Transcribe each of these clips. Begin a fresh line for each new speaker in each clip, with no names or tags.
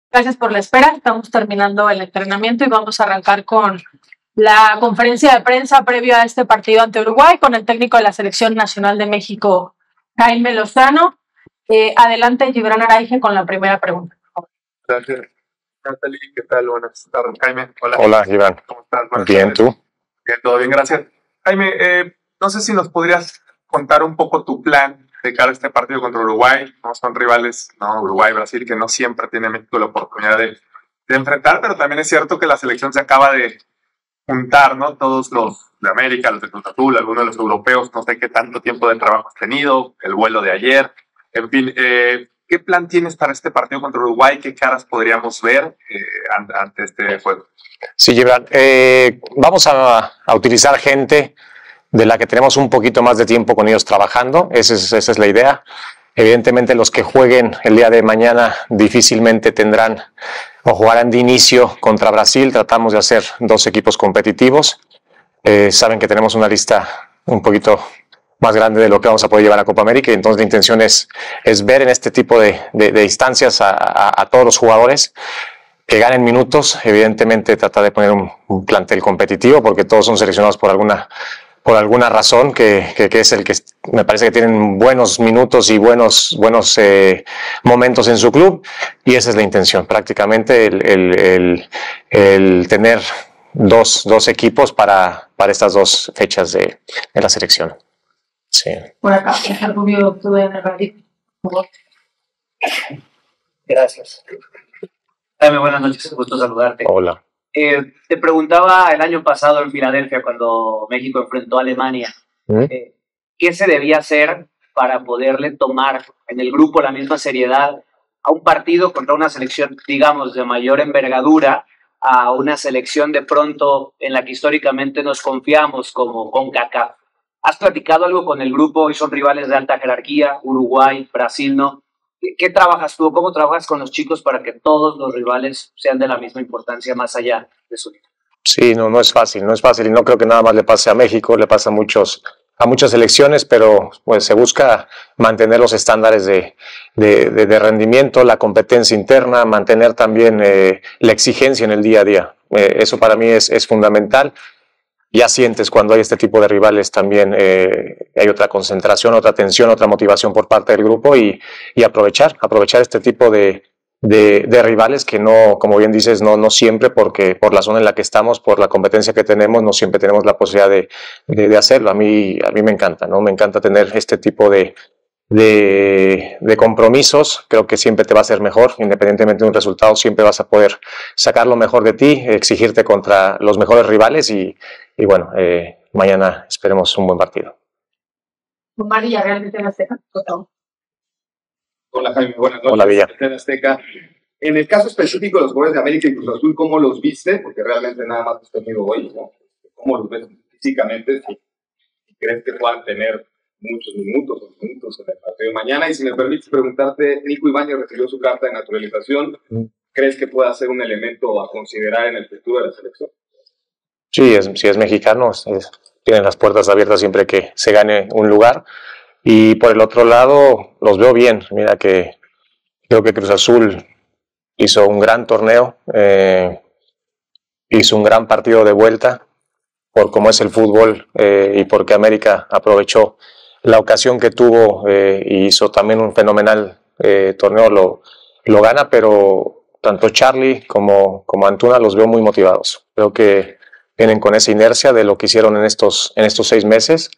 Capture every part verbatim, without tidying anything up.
Gracias por la espera. Estamos terminando el entrenamiento y vamos a arrancar con la conferencia de prensa previa a este partido ante Uruguay con el técnico de la Selección Nacional de México, Jaime Lozano. Eh, adelante, Gibran Araige, con la primera pregunta.
Gracias, Natalie. ¿Qué tal? Buenas tardes, Jaime.
Hola. Hola, Gibran.
¿Cómo estás? Buenas
bien,
tardes.
¿tú?
Bien, todo bien, gracias. Jaime, eh, no sé si nos podrías contar un poco tu plan de cara a este partido contra Uruguay. No son rivales, no, Uruguay, Brasil, que no siempre tiene México la oportunidad de, de enfrentar, pero también es cierto que la selección se acaba de juntar, ¿no? Todos los de América, los de Cruz Azul, algunos de los europeos, no sé qué tanto tiempo de trabajo has tenido, el vuelo de ayer, en fin, eh, ¿qué plan tienes para este partido contra Uruguay? ¿Qué caras podríamos ver eh, ante, ante este juego?
Sí, Gibran, eh, vamos a, a utilizar gente de la que tenemos un poquito más de tiempo con ellos trabajando, esa es, esa es la idea. Evidentemente los que jueguen el día de mañana difícilmente tendrán o jugarán de inicio contra Brasil. Tratamos de hacer dos equipos competitivos. Eh, saben que tenemos una lista un poquito más grande de lo que vamos a poder llevar a Copa América, y entonces la intención es, es ver en este tipo de, de, de instancias a, a, a todos los jugadores que ganen minutos. Evidentemente tratar de poner un, un plantel competitivo, porque todos son seleccionados por alguna por alguna razón, que, que, que es el que me parece que tienen buenos minutos y buenos, buenos eh, momentos en su club, y esa es la intención, prácticamente el, el, el, el tener dos, dos equipos para, para estas dos fechas de, de la selección. Sí.
Por acá, el Rubio, tú en el radio, por favor.
Gracias. Jaime, buenas noches, gusto saludarte.
Hola.
Eh, te preguntaba el año pasado en Filadelfia, cuando México enfrentó a Alemania, ¿Mm? eh, ¿qué se debía hacer para poderle tomar en el grupo la misma seriedad a un partido contra una selección, digamos, de mayor envergadura, a una selección de pronto en la que históricamente nos confiamos como CONCACAF? ¿Has platicado algo con el grupo? Hoy son rivales de alta jerarquía, Uruguay, Brasil, ¿no? ¿Qué trabajas tú? ¿Cómo trabajas con los chicos para que todos los rivales sean de la misma importancia más allá de su vida?
Sí, no, no es fácil, no es fácil, y no creo que nada más le pase a México, le pasa a, muchos, a muchas selecciones, pero pues se busca mantener los estándares de, de, de, de rendimiento, la competencia interna, mantener también eh, la exigencia en el día a día. Eh, eso para mí es, es fundamental. Ya sientes cuando hay este tipo de rivales también, eh, hay otra concentración, otra tensión, otra motivación por parte del grupo, y, y aprovechar, aprovechar este tipo de, de, de rivales que no, como bien dices, no, no siempre, porque por la zona en la que estamos, por la competencia que tenemos, no siempre tenemos la posibilidad de, de, de hacerlo. A mí, a mí me encanta, ¿no? Me encanta tener este tipo de, De, de compromisos. Creo que siempre te va a ser mejor, independientemente de un resultado, siempre vas a poder sacar lo mejor de ti, exigirte contra los mejores rivales, y, y bueno, eh, mañana esperemos un buen partido.
Omar Villarreal, de T V Azteca, por favor.
Hola, Jaime, buenas noches.
Hola, Villa.
T V Azteca. En el caso específico de los jugadores de América y Cruz Azul, ¿cómo los viste? Porque realmente nada más has tenido hoy, ¿no? ¿Cómo los ves físicamente? Si, si crees que puedan tener muchos minutos o minutos en el partido de mañana. Y si me permites preguntarte, Nico Ibáñez recibió su carta de naturalización. ¿Crees que pueda ser un elemento a considerar en el futuro de la selección?
Sí, es, si es mexicano, es, tienen las puertas abiertas siempre que se gane un lugar. Y por el otro lado, los veo bien. Mira que creo que Cruz Azul hizo un gran torneo, eh, hizo un gran partido de vuelta por cómo es el fútbol, eh, y porque América aprovechó la ocasión que tuvo, eh, y hizo también un fenomenal eh, torneo, lo, lo gana, pero tanto Charlie como, como Antuna los veo muy motivados. Creo que vienen con esa inercia de lo que hicieron en estos, en estos seis meses.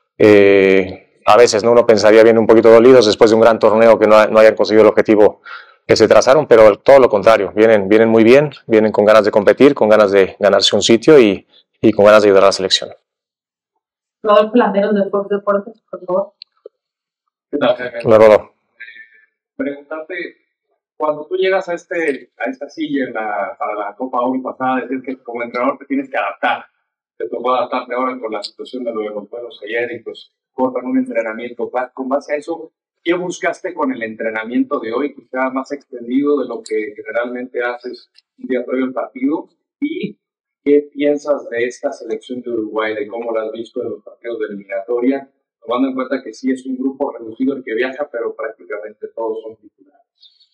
Eh, a veces, ¿no?, uno pensaría vienen un poquito dolidos después de un gran torneo que no, no hayan conseguido el objetivo que se trazaron, pero todo lo contrario, vienen, vienen muy bien, vienen con ganas de competir, con ganas de ganarse un sitio, y, y con ganas de ayudar a la selección.
Rodolfo Landeros de Fox Deportes, por favor.
¿Qué tal, Jaime?
Hola, Rodo.
Eh, preguntarte, cuando tú llegas a, este, a esta silla en la, para la Copa Oro pasada, decir que como entrenador te tienes que adaptar. Te tocó adaptarte ahora con la situación de lo de los vuelos ayer, y pues cortan un entrenamiento. Con base a eso, ¿qué buscaste con el entrenamiento de hoy, que sea más extendido de lo que generalmente haces un día previo al partido? ¿Y qué piensas de esta selección de Uruguay, de cómo la has visto en los partidos de eliminatoria, tomando en cuenta que sí es un grupo reducido el que viaja, pero prácticamente todos son titulares?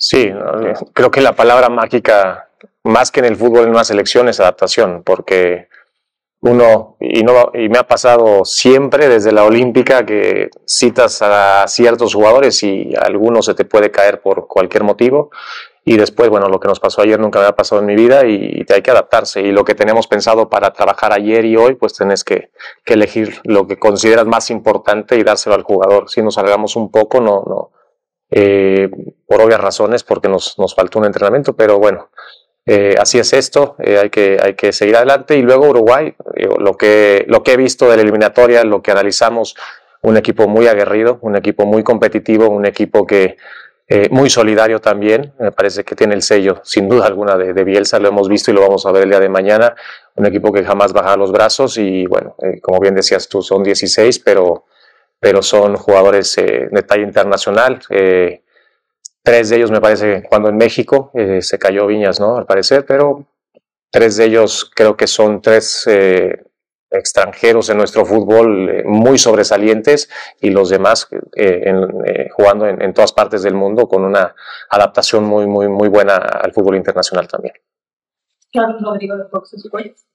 Sí, creo que la palabra mágica, más que en el fútbol en una selección, es adaptación, porque uno, y, no, y me ha pasado siempre desde la olímpica, que citas a ciertos jugadores y a algunos se te puede caer por cualquier motivo, y después, bueno, lo que nos pasó ayer nunca me ha pasado en mi vida y, y hay que adaptarse, y lo que tenemos pensado para trabajar ayer y hoy, pues tenés que, que elegir lo que consideras más importante y dárselo al jugador. Si nos salgamos un poco, no, no eh, por obvias razones, porque nos, nos faltó un entrenamiento, pero bueno, Eh, así es esto, eh, hay, que, hay que seguir adelante. Y luego Uruguay, eh, lo, que, lo que he visto de la eliminatoria, lo que analizamos, un equipo muy aguerrido, un equipo muy competitivo, un equipo que eh, muy solidario también, me parece que tiene el sello sin duda alguna de, de Bielsa, lo hemos visto y lo vamos a ver el día de mañana, un equipo que jamás baja los brazos y bueno, eh, como bien decías tú, son dieciséis, pero, pero son jugadores eh, de talla internacional. eh, Tres de ellos me parece cuando en México eh, se cayó Viñas, ¿no? Al parecer, pero tres de ellos creo que son tres eh, extranjeros en nuestro fútbol eh, muy sobresalientes y los demás eh, en, eh, jugando en, en todas partes del mundo con una adaptación muy, muy, muy buena al fútbol internacional también.
Carlos Rodrigo de Fox Sports.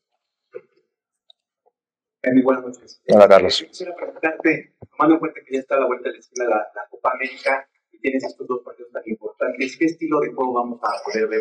Muy buenas noches.
Hola, Carlos.
Quisiera preguntarte, tomando en cuenta que ya está a la vuelta de la esquina la, la Copa América, tienes estos dos partidos tan importantes, ¿qué estilo de juego vamos a poder ver?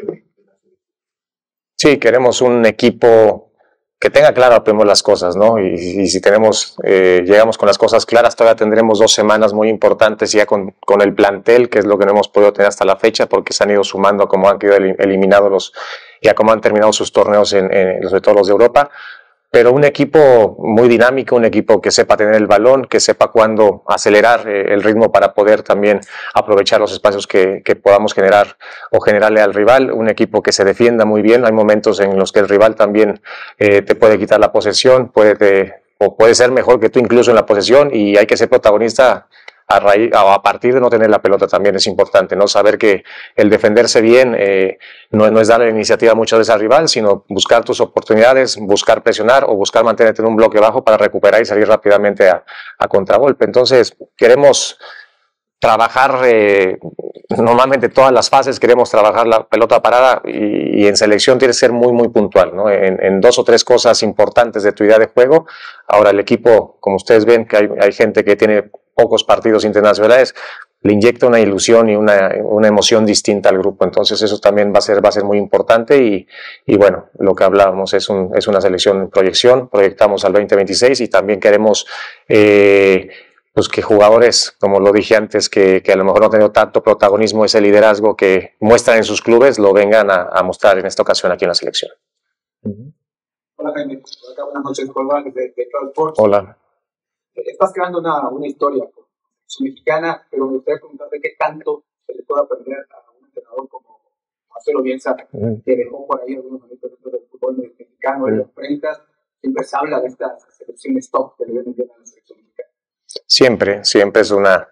Sí, queremos un equipo que tenga claro primero las cosas, ¿no? Y, y si tenemos, eh, llegamos con las cosas claras, todavía tendremos dos semanas muy importantes ya con, con el plantel, que es lo que no hemos podido tener hasta la fecha, porque se han ido sumando a cómo han quedado eliminados los, y a cómo han terminado sus torneos, en, en, sobre todo los de Europa. Pero un equipo muy dinámico, un equipo que sepa tener el balón, que sepa cuándo acelerar eh, el ritmo para poder también aprovechar los espacios que, que podamos generar o generarle al rival, un equipo que se defienda muy bien. Hay momentos en los que el rival también eh, te puede quitar la posesión, puede, te, o puede ser mejor que tú incluso en la posesión y hay que ser protagonista a, raíz, a partir de no tener la pelota. También es importante, ¿no? Saber que el defenderse bien eh, no, no es darle la iniciativa muchas veces al rival, sino buscar tus oportunidades, buscar presionar o buscar mantenerte en un bloque bajo para recuperar y salir rápidamente a, a contragolpe. Entonces queremos trabajar, eh, normalmente todas las fases queremos trabajar la pelota parada y, y en selección tienes que ser muy muy puntual, ¿no? En, en dos o tres cosas importantes de tu idea de juego. Ahora el equipo, como ustedes ven que hay, hay gente que tiene pocos partidos internacionales, le inyecta una ilusión y una, una emoción distinta al grupo, entonces eso también va a ser, va a ser muy importante y, y bueno, lo que hablábamos es, un, es una selección en proyección, proyectamos al veinte veintiséis y también queremos eh, pues que jugadores, como lo dije antes, que, que a lo mejor no han tenido tanto protagonismo, ese liderazgo que muestran en sus clubes, lo vengan a, a mostrar en esta ocasión aquí en la selección.
Uh-huh. Hola Jaime, buenas noches, Juan de, de Cloud Sports.
Hola.
Estás creando una, una historia mexicana, pero me gustaría preguntarte qué tanto se le puede aprender a un entrenador como Marcelo Bielsa, uh-huh, que dejó por ahí algunos momentos dentro del fútbol mexicano, uh-huh, en los treinta, siempre se habla de estas selecciones top que le deben enviar a la selección mexicana.
Siempre, siempre es una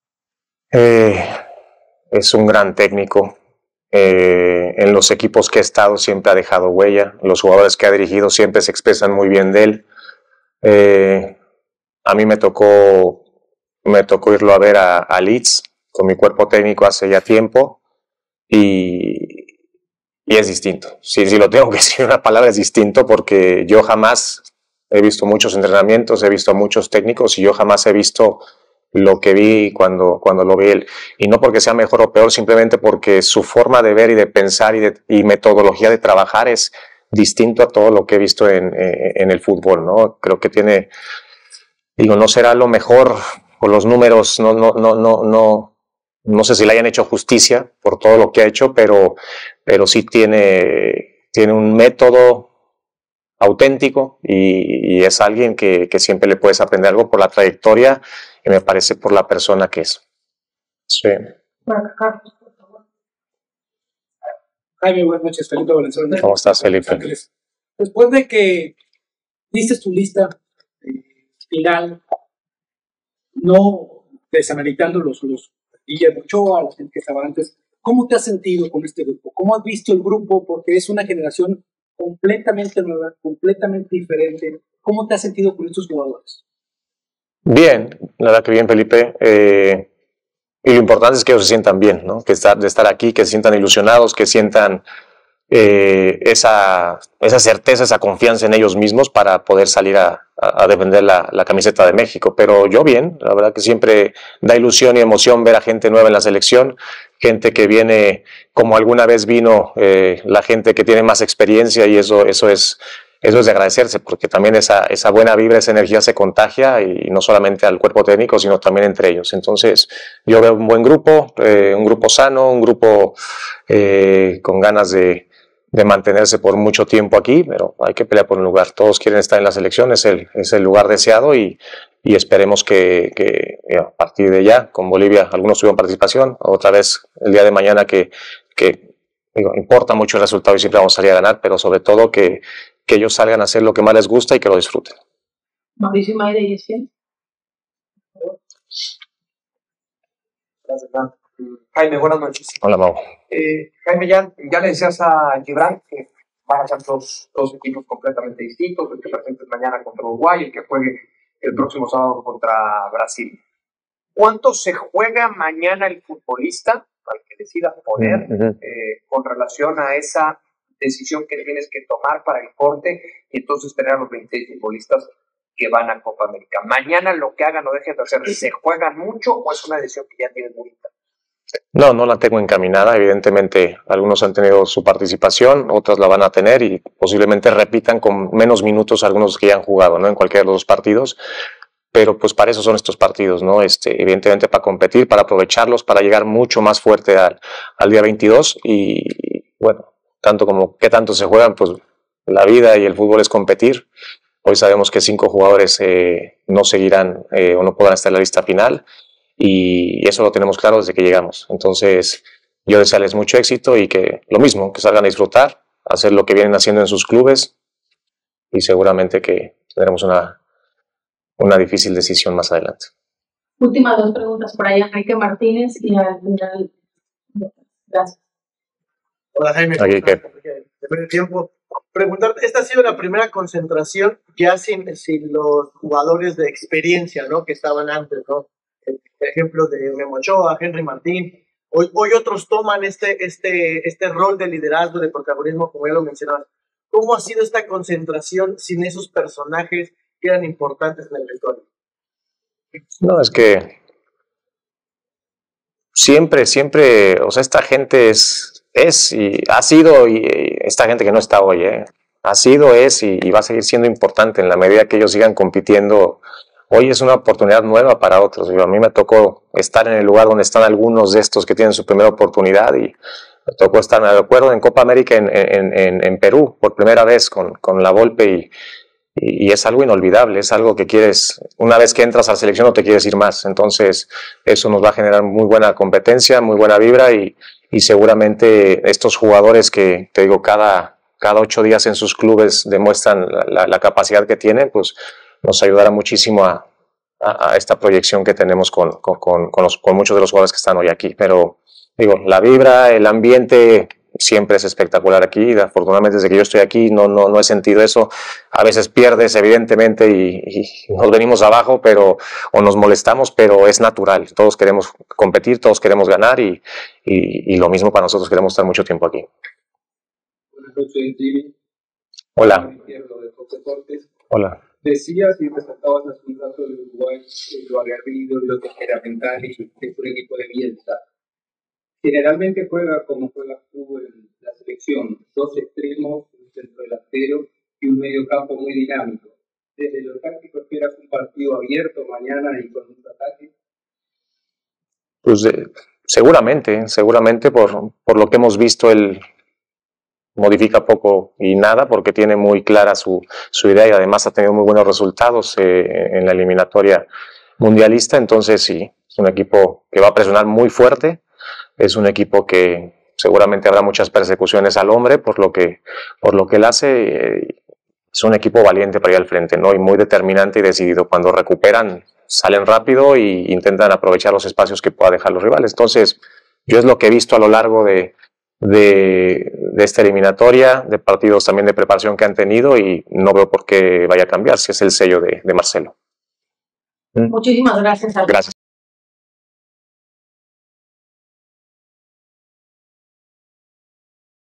eh, es un gran técnico. Eh, en los equipos que ha estado siempre ha dejado huella. Los jugadores que ha dirigido siempre se expresan muy bien de él. Eh, a mí me tocó me tocó irlo a ver a, a Leeds con mi cuerpo técnico hace ya tiempo y, y es distinto. Si, si lo tengo que decir una palabra, es distinto porque yo jamás he visto muchos entrenamientos, he visto a muchos técnicos y yo jamás he visto lo que vi cuando, cuando lo vi él. Y no porque sea mejor o peor, simplemente porque su forma de ver y de pensar y, de, y metodología de trabajar es distinto a todo lo que he visto en, en el fútbol, ¿no? Creo que tiene, digo, no será lo mejor por los números, no, no, no, no, no, no sé si le hayan hecho justicia por todo lo que ha hecho, pero, pero sí tiene, tiene un método auténtico y, y es alguien que, que siempre le puedes aprender algo por la trayectoria y me parece por la persona que es. Sí.
Jaime, buenas noches. Felipe Valenzuela.
¿Cómo estás, Felipe?
Después de que diste tu lista eh, final, no desanalizando los, los Guillermo Ochoa, la gente que estaba antes, ¿cómo te has sentido con este grupo? ¿Cómo has visto el grupo? Porque es una generación completamente nueva, completamente diferente. ¿Cómo te has sentido con estos jugadores?
Bien, la verdad que bien, Felipe. Eh, y lo importante es que ellos se sientan bien, ¿no? Que estar, de estar aquí, que se sientan ilusionados, que sientan eh, esa, esa certeza, esa confianza en ellos mismos para poder salir a, a, a defender la, la camiseta de México. Pero yo bien, la verdad que siempre da ilusión y emoción ver a gente nueva en la selección, gente que viene como alguna vez vino eh, la gente que tiene más experiencia, y eso, eso es... Eso es de agradecerse, porque también esa, esa buena vibra, esa energía se contagia, y no solamente al cuerpo técnico, sino también entre ellos. Entonces, yo veo un buen grupo, eh, un grupo sano, un grupo eh, con ganas de, de mantenerse por mucho tiempo aquí, pero hay que pelear por un lugar. Todos quieren estar en la selección, es el, es el lugar deseado, y, y esperemos que, que a partir de ya, con Bolivia, algunos tuvieron participación, otra vez el día de mañana que... que digo, importa mucho el resultado y siempre vamos a salir a ganar, pero sobre todo que, que ellos salgan a hacer lo que más les gusta y que lo disfruten.
Mauricio Maide, ¿y es bien?
Gracias, Fran. Jaime, buenas noches.
Hola, Mau.
Eh, Jaime, ya, ya le decías a Gibran que van a ser dos, dos equipos completamente distintos, el que presentes mañana contra Uruguay, el que juegue el próximo sábado contra Brasil. ¿Cuánto se juega mañana el futbolista al que decidas poner uh-huh. eh, con relación a esa decisión que tienes que tomar para el corte y entonces tener a los veintiséis futbolistas que van a Copa América? Mañana lo que hagan o dejen de hacer, ¿se juegan mucho o es una decisión que ya tienes muy clara?
No, no la tengo encaminada. Evidentemente, algunos han tenido su participación, otras la van a tener y posiblemente repitan con menos minutos algunos que ya han jugado, ¿no? En cualquiera de los dos partidos. Pero pues para eso son estos partidos, ¿no? Este, evidentemente para competir, para aprovecharlos, para llegar mucho más fuerte al, al día veintidós y, bueno, tanto como qué tanto se juegan, pues la vida y el fútbol es competir. Hoy sabemos que cinco jugadores eh, no seguirán eh, o no podrán estar en la lista final, y eso lo tenemos claro desde que llegamos. Entonces yo desearles mucho éxito y que lo mismo, que salgan a disfrutar, hacer lo que vienen haciendo en sus clubes, y seguramente que tendremos una una difícil decisión más adelante.
Últimas dos preguntas por ahí, Enrique Martínez, y al final. Gracias.
Hola, Jaime.
Aquí, ¿qué?
De tiempo. Preguntarte, esta ha sido la primera concentración ya sin, sin los jugadores de experiencia, ¿no? Que estaban antes, ¿no? El ejemplo de Memo Ochoa, Henry Martín. Hoy, hoy otros toman este, este, este rol de liderazgo, de protagonismo, como ya lo mencionabas. ¿Cómo ha sido esta concentración sin esos personajes que eran importantes en el vestuario?
No, es que siempre, siempre, o sea, esta gente es, es y ha sido, y, y esta gente que no está hoy, ¿eh? ha sido, es y, y va a seguir siendo importante en la medida que ellos sigan compitiendo. Hoy es una oportunidad nueva para otros. Yo, a mí me tocó estar en el lugar donde están algunos de estos que tienen su primera oportunidad, y me tocó estar, me acuerdo, en Copa América en, en, en, en Perú por primera vez con, con la Volpe, y Y, y es algo inolvidable, es algo que quieres, una vez que entras a la selección no te quieres ir más. Entonces eso nos va a generar muy buena competencia, muy buena vibra, y, y seguramente estos jugadores que, te digo, cada, cada ocho días en sus clubes demuestran la, la, la capacidad que tienen, pues nos ayudará muchísimo a, a, a esta proyección que tenemos con, con, con, con, los, con muchos de los jugadores que están hoy aquí. Pero digo, la vibra, el ambiente siempre es espectacular aquí. Afortunadamente, desde que yo estoy aquí no, no, no he sentido eso. A veces pierdes, evidentemente, y, y nos venimos abajo, pero, o nos molestamos, pero es natural. Todos queremos competir, todos queremos ganar, y, y, y lo mismo para nosotros, queremos estar mucho tiempo aquí.
Buenas noches, Jimmy.
Hola. Hola.
Decías y resaltabas el caso de Uruguay, lo aguerrido, lo temperamental, y es un equipo de Bielsa. Generalmente juega como juegas tú en la selección, dos extremos, un centro delantero y un medio campo muy dinámico. Desde lo táctico, ¿esperas un partido abierto mañana y con un ataque?
Pues eh, seguramente, seguramente por, por lo que hemos visto, él modifica poco y nada, porque tiene muy clara su, su idea, y además ha tenido muy buenos resultados eh, en la eliminatoria mundialista. Entonces sí, es un equipo que va a presionar muy fuerte. Es un equipo que seguramente habrá muchas persecuciones al hombre por lo que, por lo que él hace. Es un equipo valiente para ir al frente, ¿no? Y muy determinante y decidido. Cuando recuperan, salen rápido e intentan aprovechar los espacios que pueda dejar los rivales. Entonces, yo es lo que he visto a lo largo de, de, de esta eliminatoria, de partidos también de preparación que han tenido, y no veo por qué vaya a cambiar, si es el sello de, de Marcelo.
Muchísimas gracias.
Gracias.